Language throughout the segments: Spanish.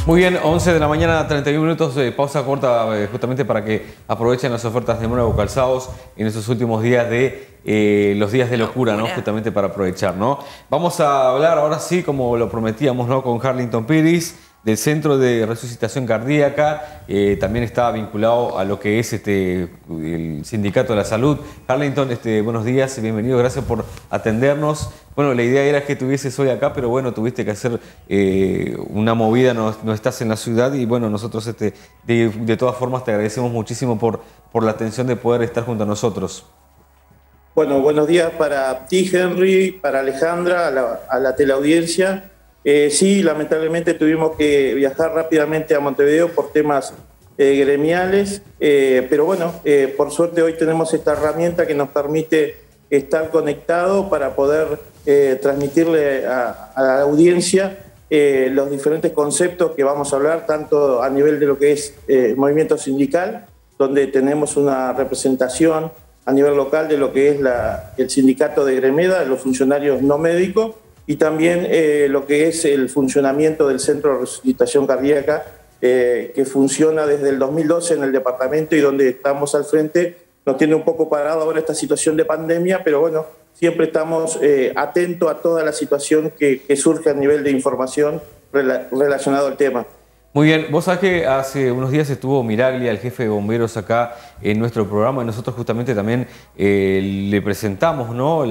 Muy bien, 11 de la mañana, 31 minutos, pausa corta justamente para que aprovechen las ofertas de Nuevo Calzados en estos últimos días de los días de locura, ¿no? Justamente para aprovechar, ¿no? Vamos a hablar ahora sí, como lo prometíamos, ¿no? Con Harlington Piris, del Centro de Resucitación Cardíaca, también está vinculado a lo que es el Sindicato de la Salud. Harlington, buenos días y bienvenido, gracias por atendernos. Bueno, la idea era que estuvieses hoy acá, pero bueno, tuviste que hacer una movida, no estás en la ciudad y bueno, nosotros de todas formas te agradecemos muchísimo por la atención de poder estar junto a nosotros. Bueno, buenos días para ti, Henry, para Alejandra, a la teleaudiencia. Sí, lamentablemente tuvimos que viajar rápidamente a Montevideo por temas gremiales, pero bueno, por suerte hoy tenemos esta herramienta que nos permite estar conectados para poder transmitirle a la audiencia los diferentes conceptos que vamos a hablar, tanto a nivel de lo que es movimiento sindical, donde tenemos una representación a nivel local de lo que es el sindicato de Gremeda, de los funcionarios no médicos, y también lo que es el funcionamiento del Centro de Resucitación Cardíaca, que funciona desde el 2012 en el departamento y donde estamos al frente. Nos tiene un poco parado ahora esta situación de pandemia, pero bueno, siempre estamos atentos a toda la situación que surge a nivel de información relacionado al tema. Muy bien, vos sabés que hace unos días estuvo Miraglia, el jefe de bomberos, acá en nuestro programa y nosotros justamente también le presentamos, ¿no?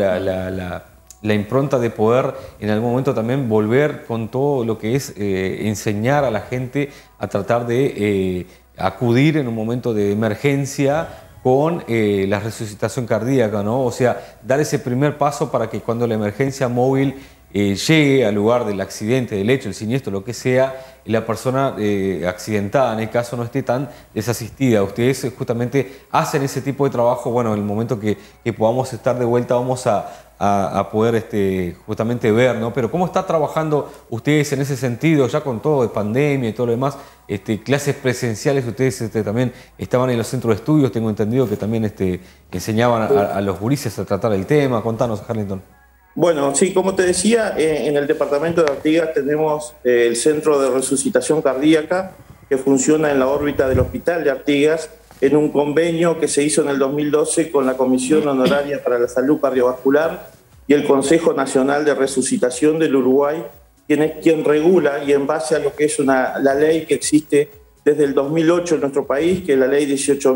la impronta de poder en algún momento también volver con todo lo que es enseñar a la gente a tratar de acudir en un momento de emergencia con la resucitación cardíaca, ¿no? O sea, dar ese primer paso para que cuando la emergencia móvil llegue al lugar del accidente, del hecho, el siniestro, lo que sea, y la persona accidentada en el caso no esté tan desasistida. Ustedes justamente hacen ese tipo de trabajo. Bueno, en el momento que podamos estar de vuelta vamos a poder justamente ver, ¿no? Pero ¿cómo está trabajando ustedes en ese sentido, ya con todo de pandemia y todo lo demás? Clases presenciales, ustedes también estaban en los centros de estudios, tengo entendido que también enseñaban a los gurises a tratar el tema. Contanos, Harlington. Bueno, sí, como te decía, en el departamento de Artigas tenemos el Centro de Resucitación Cardíaca que funciona en la órbita del Hospital de Artigas en un convenio que se hizo en el 2012 con la Comisión Honoraria para la Salud Cardiovascular y el Consejo Nacional de Resucitación del Uruguay, quien regula y en base a lo que es la ley que existe desde el 2008 en nuestro país, que es la ley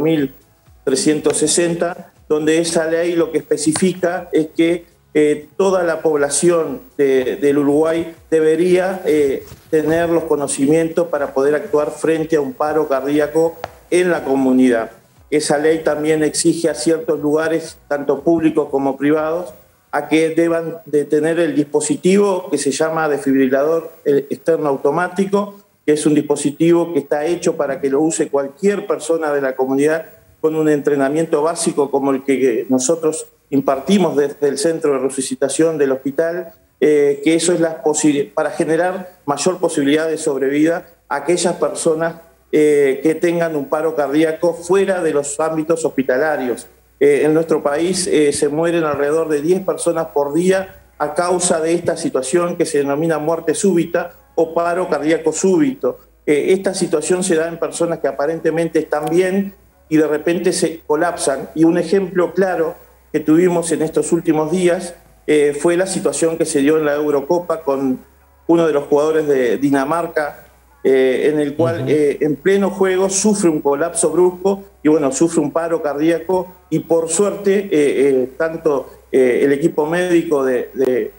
18.360, donde esa ley lo que especifica es que toda la población del Uruguay debería tener los conocimientos para poder actuar frente a un paro cardíaco en la comunidad. Esa ley también exige a ciertos lugares, tanto públicos como privados, a que deban de tener el dispositivo que se llama desfibrilador externo automático, que es un dispositivo que está hecho para que lo use cualquier persona de la comunidad con un entrenamiento básico como el que nosotros impartimos desde el Centro de Resucitación del hospital, que eso es para generar mayor posibilidad de sobrevida a aquellas personas que tengan un paro cardíaco fuera de los ámbitos hospitalarios. En nuestro país se mueren alrededor de 10 personas por día a causa de esta situación que se denomina muerte súbita o paro cardíaco súbito. Esta situación se da en personas que aparentemente están bien y de repente se colapsan. Y un ejemplo claro que tuvimos en estos últimos días fue la situación que se dio en la Eurocopa con uno de los jugadores de Dinamarca, en el cual en pleno juego sufre un colapso brusco y bueno, sufre un paro cardíaco y por suerte tanto el equipo médico del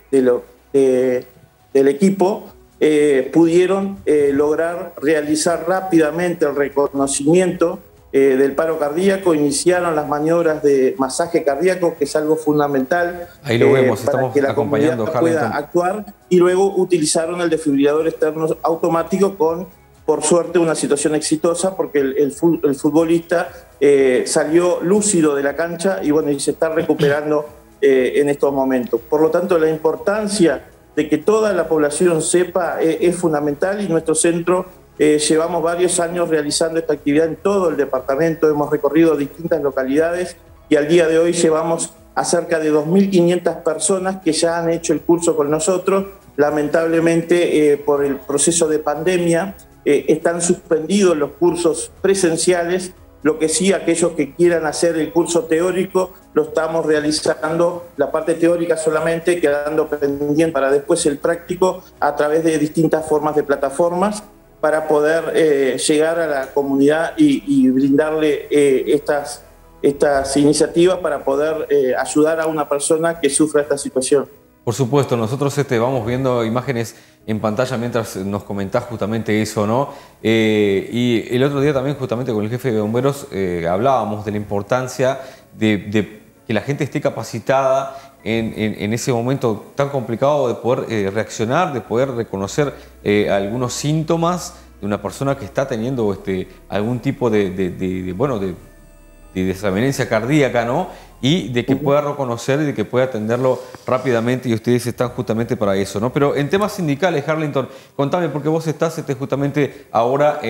equipo pudieron lograr realizar rápidamente el reconocimiento del paro cardíaco, iniciaron las maniobras de masaje cardíaco, que es algo fundamental. Ahí lo vemos, para estamos que la acompañando comunidad pueda actuar, y luego utilizaron el desfibrilador externo automático con, por suerte, una situación exitosa, porque el futbolista salió lúcido de la cancha y bueno, y se está recuperando en estos momentos. Por lo tanto, la importancia de que toda la población sepa es fundamental, y nuestro centro llevamos varios años realizando esta actividad en todo el departamento, hemos recorrido distintas localidades y al día de hoy llevamos a cerca de 2.500 personas que ya han hecho el curso con nosotros. Lamentablemente, por el proceso de pandemia, están suspendidos los cursos presenciales. Lo que sí, aquellos que quieran hacer el curso teórico, lo estamos realizando, la parte teórica solamente, quedando pendiente para después el práctico a través de distintas formas de plataformas para poder llegar a la comunidad y brindarle estas iniciativas para poder ayudar a una persona que sufra esta situación. Por supuesto, nosotros vamos viendo imágenes en pantalla mientras nos comentás justamente eso, ¿no? Y el otro día también justamente con el jefe de bomberos hablábamos de la importancia de que la gente esté capacitada en ese momento tan complicado de poder reaccionar, de poder reconocer algunos síntomas de una persona que está teniendo algún tipo de desavenencia cardíaca, ¿no? Y de que pueda reconocer y de que pueda atenderlo rápidamente, y ustedes están justamente para eso, ¿no? Pero en temas sindicales, Harlington, contame, porque vos estás justamente ahora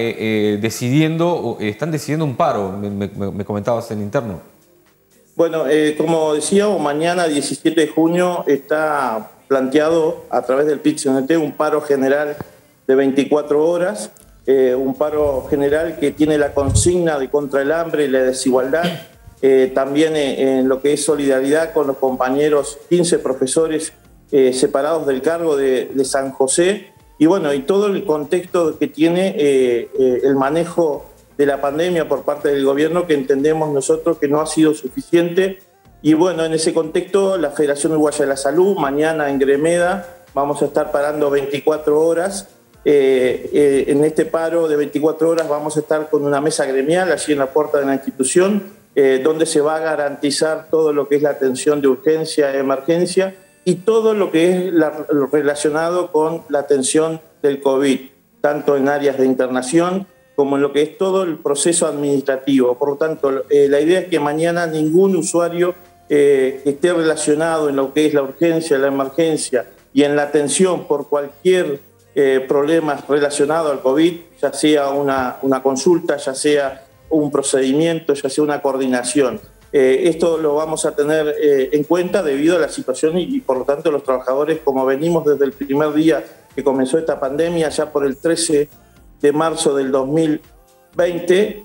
están decidiendo un paro, me comentabas en interno. Bueno, como decíamos, mañana 17 de junio está planteado a través del PIT-CNT un paro general de 24 horas, un paro general que tiene la consigna de contra el hambre y la desigualdad, también en lo que es solidaridad con los compañeros, 15 profesores separados del cargo de San José, y bueno, y todo el contexto que tiene el manejo de la pandemia por parte del gobierno, que entendemos nosotros que no ha sido suficiente. Y bueno, en ese contexto, la Federación Uruguaya de la Salud, mañana en Gremeda, vamos a estar parando 24 horas. En este paro de 24 horas vamos a estar con una mesa gremial allí en la puerta de la institución, donde se va a garantizar todo lo que es la atención de urgencia e emergencia y todo lo que es lo relacionado con la atención del COVID, tanto en áreas de internación como en lo que es todo el proceso administrativo. Por lo tanto, la idea es que mañana ningún usuario que esté relacionado en lo que es la urgencia, la emergencia y en la atención por cualquier problema relacionado al COVID, ya sea una consulta, ya sea un procedimiento, ya sea una coordinación. Esto lo vamos a tener en cuenta debido a la situación y por lo tanto los trabajadores, como venimos desde el primer día que comenzó esta pandemia, ya por el 13 de marzo del 2020,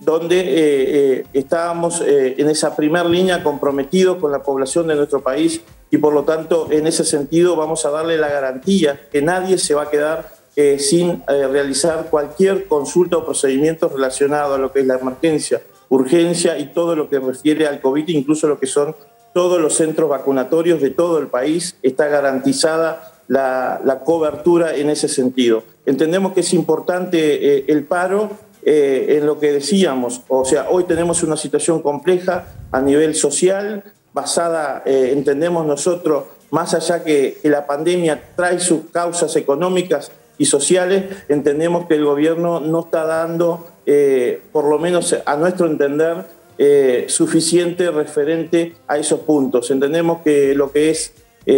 donde estábamos en esa primera línea comprometidos con la población de nuestro país y por lo tanto en ese sentido vamos a darle la garantía que nadie se va a quedar sin realizar cualquier consulta o procedimiento relacionado a lo que es la emergencia, urgencia y todo lo que refiere al COVID, incluso lo que son todos los centros vacunatorios de todo el país, está garantizada la cobertura en ese sentido. Entendemos que es importante el paro en lo que decíamos, o sea, hoy tenemos una situación compleja a nivel social, basada, entendemos nosotros, más allá que la pandemia trae sus causas económicas y sociales, entendemos que el gobierno no está dando, por lo menos a nuestro entender, suficiente referente a esos puntos. Entendemos que lo que es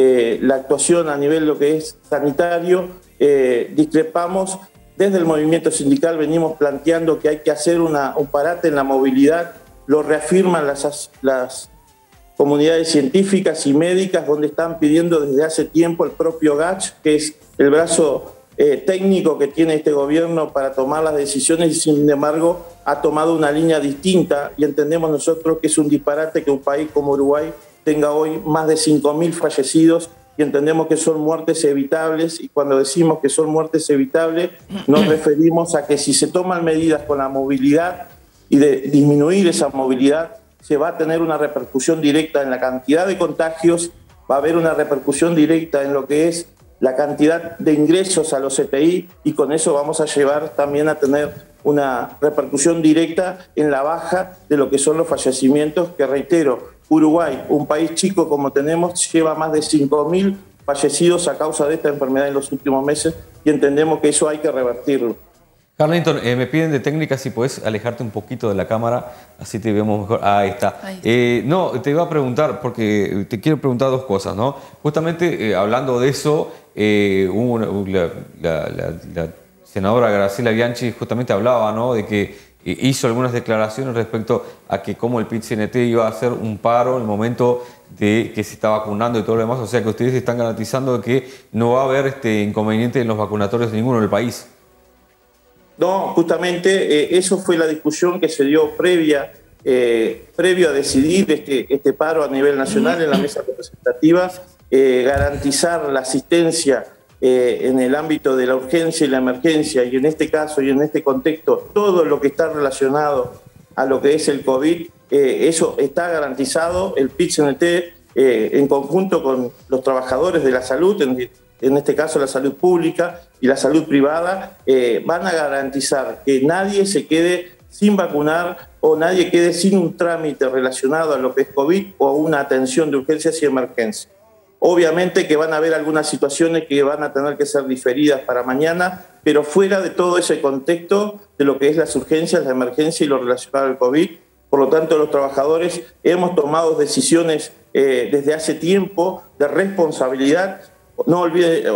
la actuación a nivel lo que es sanitario, discrepamos. Desde el movimiento sindical venimos planteando que hay que hacer un parate en la movilidad, lo reafirman las comunidades científicas y médicas, donde están pidiendo desde hace tiempo el propio GACH, que es el brazo técnico que tiene este gobierno para tomar las decisiones, y sin embargo ha tomado una línea distinta, y entendemos nosotros que es un disparate que un país como Uruguay tenga hoy más de 5.000 fallecidos, y entendemos que son muertes evitables, y cuando decimos que son muertes evitables nos referimos a que si se toman medidas con la movilidad y de disminuir esa movilidad, se va a tener una repercusión directa en la cantidad de contagios, va a haber una repercusión directa en lo que es la cantidad de ingresos a los CTI, y con eso vamos a llevar también a tener una repercusión directa en la baja de lo que son los fallecimientos, que reitero, Uruguay, un país chico como tenemos, lleva más de 5.000 fallecidos a causa de esta enfermedad en los últimos meses, y entendemos que eso hay que revertirlo. Harlington, me piden de técnica si podés alejarte un poquito de la cámara, así te vemos mejor. Ahí está. No, te iba a preguntar, porque te quiero preguntar dos cosas, ¿no? Justamente hablando de eso, la senadora Graciela Bianchi justamente hablaba, ¿no?, de que hizo algunas declaraciones respecto a que cómo el PIT-CNT iba a hacer un paro en el momento de que se está vacunando y todo lo demás, o sea que ustedes están garantizando que no va a haber inconveniente en los vacunatorios de ninguno del país. No, justamente eso fue la discusión que se dio previo a decidir este paro a nivel nacional en la mesa representativa, garantizar la asistencia en el ámbito de la urgencia y la emergencia, y en este caso y en este contexto, todo lo que está relacionado a lo que es el COVID, eso está garantizado. El PIT-CNT, en conjunto con los trabajadores de la salud, en este caso la salud pública y la salud privada, van a garantizar que nadie se quede sin vacunar o nadie quede sin un trámite relacionado a lo que es COVID o una atención de urgencias y emergencias. Obviamente que van a haber algunas situaciones que van a tener que ser diferidas para mañana, pero fuera de todo ese contexto de lo que es las urgencias, la emergencia y lo relacionado al COVID. Por lo tanto, los trabajadores hemos tomado decisiones desde hace tiempo de responsabilidad. No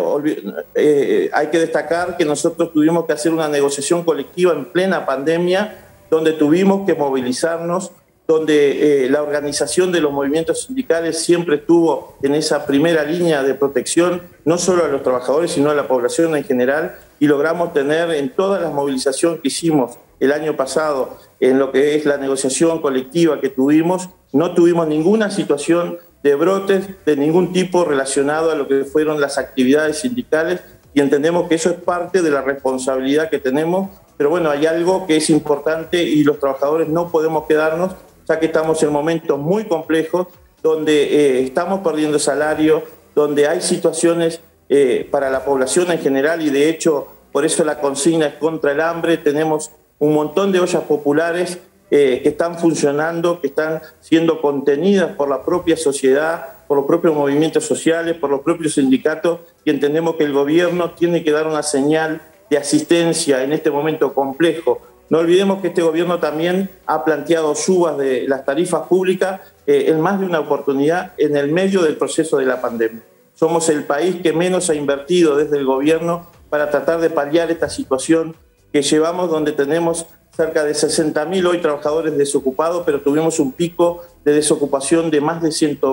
hay que destacar que nosotros tuvimos que hacer una negociación colectiva en plena pandemia, donde tuvimos que movilizarnos, donde la organización de los movimientos sindicales siempre estuvo en esa primera línea de protección, no solo a los trabajadores, sino a la población en general, y logramos tener en todas las movilizaciones que hicimos el año pasado, en lo que es la negociación colectiva que tuvimos, no tuvimos ninguna situación de brotes de ningún tipo relacionado a lo que fueron las actividades sindicales, y entendemos que eso es parte de la responsabilidad que tenemos. Pero bueno, hay algo que es importante y los trabajadores no podemos quedarnos, ya que estamos en momentos muy complejos, donde estamos perdiendo salario, donde hay situaciones para la población en general, y de hecho por eso la consigna es contra el hambre. Tenemos un montón de ollas populares que están funcionando, que están siendo contenidas por la propia sociedad, por los propios movimientos sociales, por los propios sindicatos, y entendemos que el gobierno tiene que dar una señal de asistencia en este momento complejo. No olvidemos que este gobierno también ha planteado subas de las tarifas públicas en más de una oportunidad en el medio del proceso de la pandemia. Somos el país que menos ha invertido desde el gobierno para tratar de paliar esta situación que llevamos, donde tenemos cerca de 60.000 hoy trabajadores desocupados, pero tuvimos un pico de desocupación de más de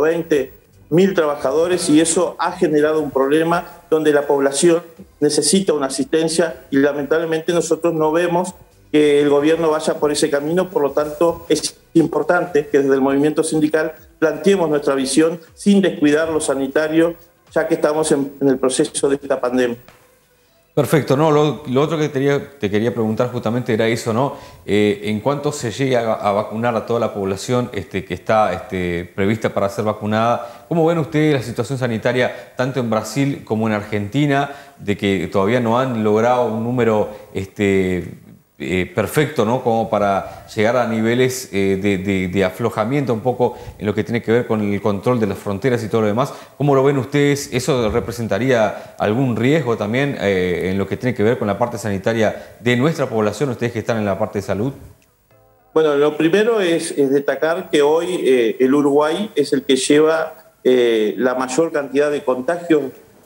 120.000 trabajadores, y eso ha generado un problema donde la población necesita una asistencia, y lamentablemente nosotros no vemos que el gobierno vaya por ese camino. Por lo tanto, es importante que desde el movimiento sindical planteemos nuestra visión sin descuidar lo sanitario, ya que estamos en el proceso de esta pandemia. Perfecto, no, lo otro que te quería preguntar justamente era eso, ¿no? En cuanto se llegue a vacunar a toda la población que está prevista para ser vacunada, ¿cómo ven ustedes la situación sanitaria tanto en Brasil como en Argentina, de que todavía no han logrado un número perfecto, ¿no? Como para llegar a niveles de aflojamiento un poco en lo que tiene que ver con el control de las fronteras y todo lo demás? ¿Cómo lo ven ustedes? ¿Eso representaría algún riesgo también en lo que tiene que ver con la parte sanitaria de nuestra población, ustedes que están en la parte de salud? Bueno, lo primero es destacar que hoy el Uruguay es el que lleva la mayor cantidad de contagios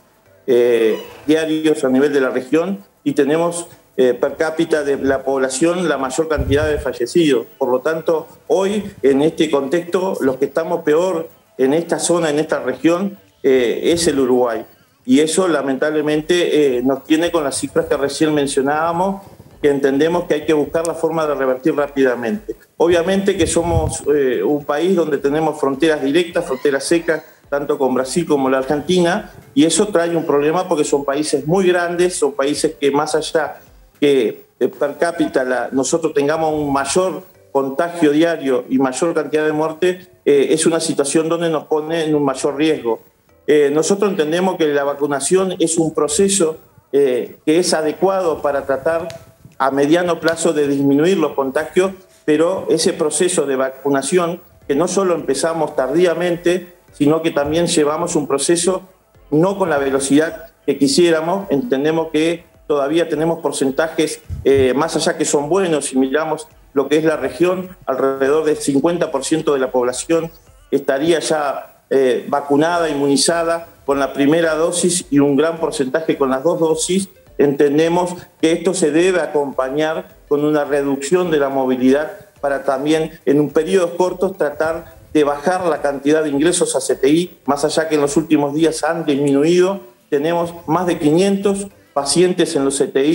diarios a nivel de la región, y tenemos per cápita de la población la mayor cantidad de fallecidos. Por lo tanto, hoy en este contexto los que estamos peor en esta zona, en esta región, es el Uruguay, y eso lamentablemente nos tiene con las cifras que recién mencionábamos, que entendemos que hay que buscar la forma de revertir rápidamente. Obviamente que somos un país donde tenemos fronteras directas, fronteras secas, tanto con Brasil como la Argentina, y eso trae un problema porque son países muy grandes, son países que más allá que per cápita nosotros tengamos un mayor contagio diario y mayor cantidad de muertes, es una situación donde nos pone en un mayor riesgo. Nosotros entendemos que la vacunación es un proceso que es adecuado para tratar a mediano plazo de disminuir los contagios, pero ese proceso de vacunación, que no solo empezamos tardíamente, sino que también llevamos un proceso no con la velocidad que quisiéramos. Entendemos que todavía tenemos porcentajes más allá que son buenos. Si miramos lo que es la región, alrededor del 50% de la población estaría ya vacunada, inmunizada con la primera dosis, y un gran porcentaje con las 2 dosis. Entendemos que esto se debe acompañar con una reducción de la movilidad para también en un periodo corto tratar de bajar la cantidad de ingresos a CTI, más allá que en los últimos días han disminuido. Tenemos más de 500 pacientes en los CTI,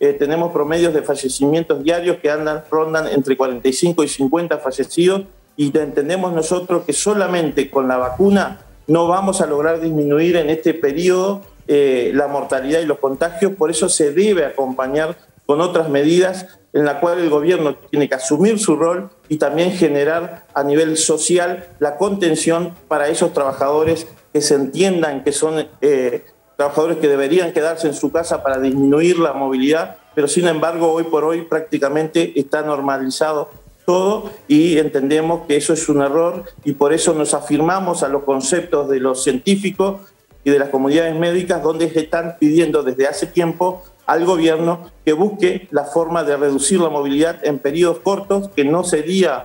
tenemos promedios de fallecimientos diarios que rondan entre 45 y 50 fallecidos, y entendemos nosotros que solamente con la vacuna no vamos a lograr disminuir en este periodo la mortalidad y los contagios. Por eso se debe acompañar con otras medidas en la cual el gobierno tiene que asumir su rol y también generar a nivel social la contención para esos trabajadores que se entiendan que son trabajadores que deberían quedarse en su casa para disminuir la movilidad, pero sin embargo hoy por hoy prácticamente está normalizado todo y entendemos que eso es un error, y por eso nos afirmamos a los conceptos de los científicos y de las comunidades médicas, donde se están pidiendo desde hace tiempo al gobierno que busque la forma de reducir la movilidad en periodos cortos, que no sería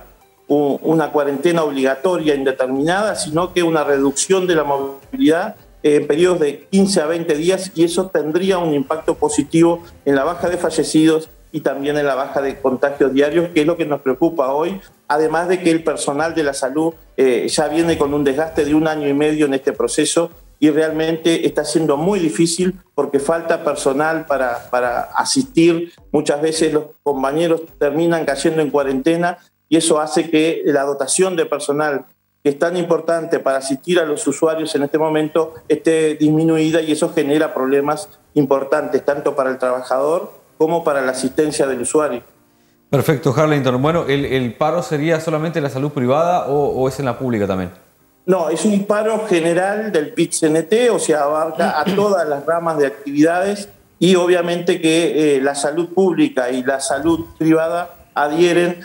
una cuarentena obligatoria indeterminada, sino que una reducción de la movilidad en periodos de 15 a 20 días, y eso tendría un impacto positivo en la baja de fallecidos y también en la baja de contagios diarios, que es lo que nos preocupa hoy, además de que el personal de la salud ya viene con un desgaste de 1 año y medio en este proceso, y realmente está siendo muy difícil porque falta personal para asistir. Muchas veces los compañeros terminan cayendo en cuarentena, y eso hace que la dotación de personal, que es tan importante para asistir a los usuarios en este momento, esté disminuida, y eso genera problemas importantes tanto para el trabajador como para la asistencia del usuario. Perfecto, Harlington. Bueno, ¿el paro sería solamente en la salud privada o es en la pública también? No, es un paro general del PIT-CNT, o sea, abarca a todas las ramas de actividades, y obviamente que la salud pública y la salud privada adhieren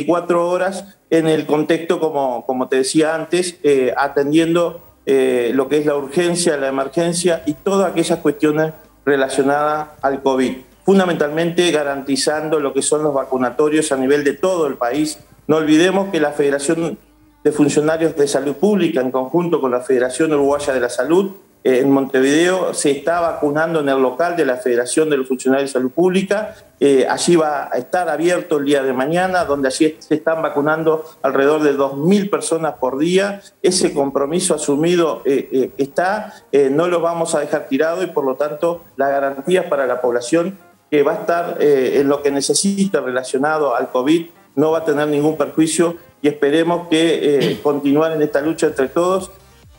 24 horas en el contexto, como te decía antes, atendiendo lo que es la urgencia, la emergencia y todas aquellas cuestiones relacionadas al COVID. Fundamentalmente garantizando lo que son los vacunatorios a nivel de todo el país. No olvidemos que la Federación de Funcionarios de Salud Pública, en conjunto con la Federación Uruguaya de la Salud, en Montevideo se está vacunando en el local de la Federación de los Funcionarios de Salud Pública. Allí va a estar abierto el día de mañana, donde allí se están vacunando alrededor de 2.000 personas por día. Ese compromiso asumido está, no lo vamos a dejar tirado, y por lo tanto las garantías para la población que va a estar en lo que necesita relacionado al COVID no va a tener ningún perjuicio, y esperemos que continuar en esta lucha entre todos,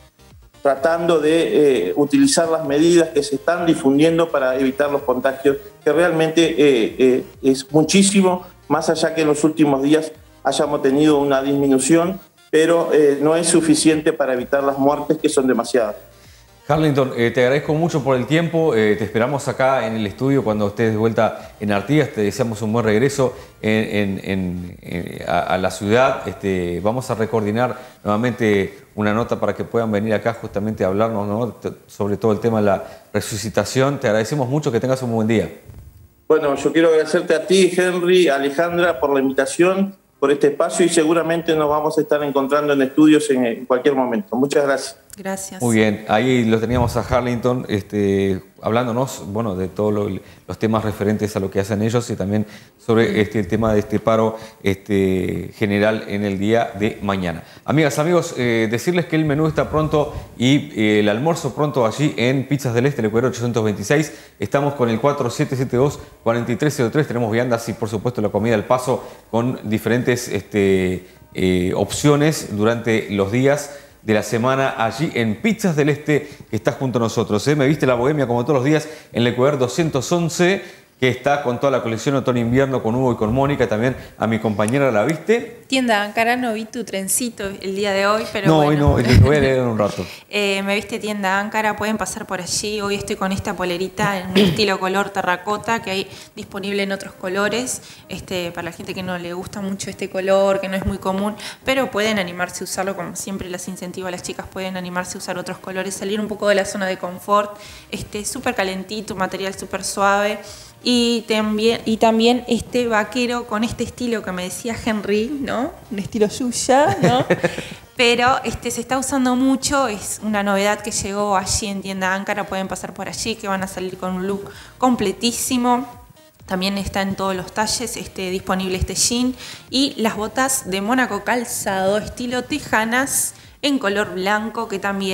tratando de utilizar las medidas que se están difundiendo para evitar los contagios, que realmente es muchísimo, más allá que en los últimos días hayamos tenido una disminución, pero no es suficiente para evitar las muertes, que son demasiadas. Harlington, te agradezco mucho por el tiempo, te esperamos acá en el estudio cuando estés de vuelta en Artigas, te deseamos un buen regreso a la ciudad. Vamos a recoordinar nuevamente una nota para que puedan venir acá justamente a hablarnos, ¿no?, sobre todo el tema de la resucitación. Te agradecemos mucho, que tengas un buen día. Bueno, yo quiero agradecerte a ti, Henry, Alejandra, por la invitación, por este espacio, y seguramente nos vamos a estar encontrando en estudios en cualquier momento. Muchas gracias. Gracias. Muy bien, ahí lo teníamos a Harlington hablándonos, bueno, de todos los temas referentes a lo que hacen ellos, y también sobre el tema de este paro general en el día de mañana. Amigas, amigos, decirles que el menú está pronto y el almuerzo pronto allí en Pizzas del Este, el Ecuador 826. Estamos con el 4772-4303. Tenemos viandas y, por supuesto, la comida al paso con diferentes opciones durante los días de la semana allí en Pizzas del Este, que está junto a nosotros. Me viste la bohemia como todos los días en el Ecuador 211, que está con toda la colección otoño-invierno con Hugo y con Mónica. También a mi compañera, ¿la viste? Tienda Áncara, no vi tu trencito el día de hoy, pero no, bueno. Hoy no, lo voy a leer en un rato. Me viste Tienda Áncara, pueden pasar por allí. Hoy estoy con esta polerita en un estilo color terracota, que hay disponible en otros colores, para la gente que no le gusta mucho este color, que no es muy común, pero pueden animarse a usarlo, como siempre las incentivo a las chicas, pueden animarse a usar otros colores, salir un poco de la zona de confort, súper calentito, material súper suave. Y también este vaquero con este estilo que me decía Henry, ¿no? Un estilo Yuya, ¿no? Pero se está usando mucho, es una novedad que llegó allí en Tienda Áncara, pueden pasar por allí, que van a salir con un look completísimo. También está en todos los talles disponible este jean, y las botas de Mónaco calzado, estilo tejanas, en color blanco, que también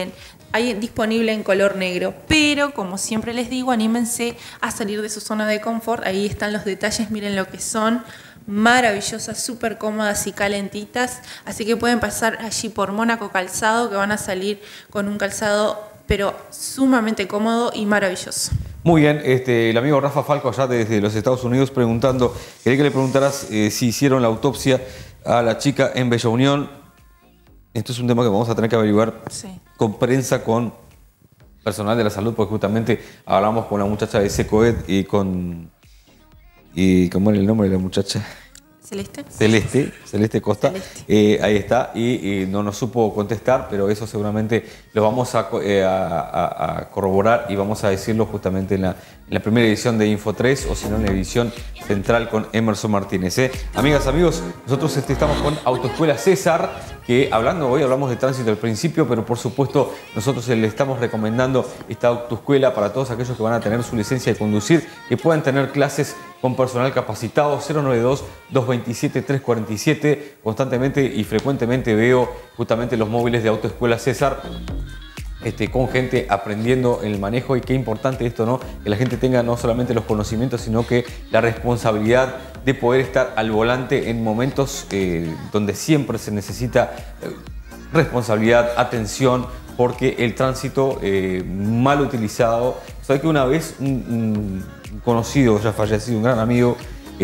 hay disponible en color negro, pero como siempre les digo, anímense a salir de su zona de confort. Ahí están los detalles, miren lo que son, maravillosas, súper cómodas y calentitas, así que pueden pasar allí por Mónaco Calzado, que van a salir con un calzado pero sumamente cómodo y maravilloso. Muy bien, el amigo Rafa Falco allá desde los Estados Unidos preguntando, quería que le preguntaras si hicieron la autopsia a la chica en Bella Unión. Esto es un tema que vamos a tener que averiguar con prensa, con personal de la salud, porque justamente hablamos con la muchacha de Secoed y ¿cómo era el nombre de la muchacha? Celeste Costa. Celeste. Ahí está, y no nos supo contestar, pero eso seguramente lo vamos a corroborar y vamos a decirlo justamente en la primera edición de Info 3, o si no en la edición central con Emerson Martínez. Amigas, amigos, nosotros estamos con Autoescuela César, que hoy hablamos de tránsito al principio, pero por supuesto nosotros le estamos recomendando esta autoescuela para todos aquellos que van a tener su licencia de conducir, que puedan tener clases con personal capacitado. 092-227-347. Constantemente y frecuentemente veo justamente los móviles de Autoescuela César con gente aprendiendo el manejo, y qué importante esto, ¿no? Que la gente tenga no solamente los conocimientos, sino que la responsabilidad de poder estar al volante en momentos donde siempre se necesita responsabilidad, atención, porque el tránsito mal utilizado. Sabes que una vez un conocido, ya fallecido, un gran amigo,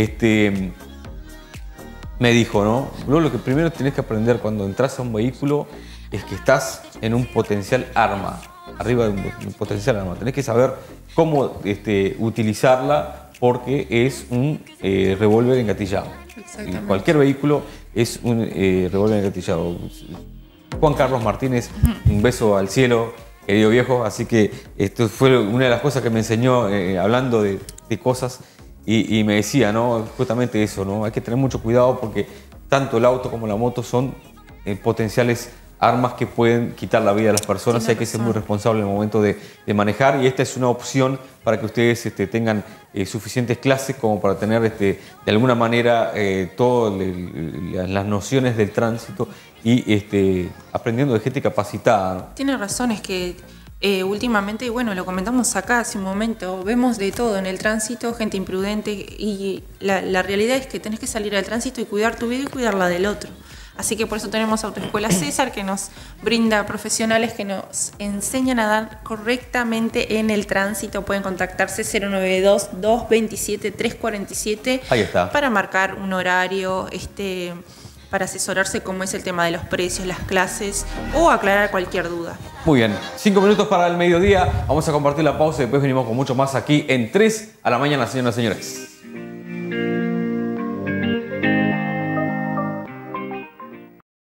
me dijo, ¿no? Lo que primero tienes que aprender cuando entras a un vehículo es que estás en un potencial arma, arriba de un potencial arma. Tenés que saber cómo utilizarla, porque es un revólver engatillado. Exactamente. Cualquier vehículo es un revólver engatillado. Juan Carlos Martínez, un beso al cielo, querido viejo. Así que esto fue una de las cosas que me enseñó hablando de cosas, y me decía, ¿no? Justamente eso, ¿no? Hay que tener mucho cuidado, porque tanto el auto como la moto son potenciales armas que pueden quitar la vida de las personas. Hay que ser muy responsable en el momento de manejar, y esta es una opción para que ustedes tengan suficientes clases como para tener de alguna manera todas las nociones del tránsito, y aprendiendo de gente capacitada, ¿no? Tiene razón, es que últimamente, bueno, lo comentamos acá hace un momento, vemos de todo en el tránsito, gente imprudente, y la realidad es que tenés que salir al tránsito y cuidar tu vida y cuidar la del otro. Así que por eso tenemos Autoescuela César, que nos brinda profesionales que nos enseñan a dar correctamente en el tránsito. Pueden contactarse 092-227-347. Ahí está. Para marcar un horario, para asesorarse cómo es el tema de los precios, las clases, o aclarar cualquier duda. Muy bien, 5 minutos para el mediodía. Vamos a compartir la pausa y después venimos con mucho más aquí en 3 a la mañana, señoras y señores.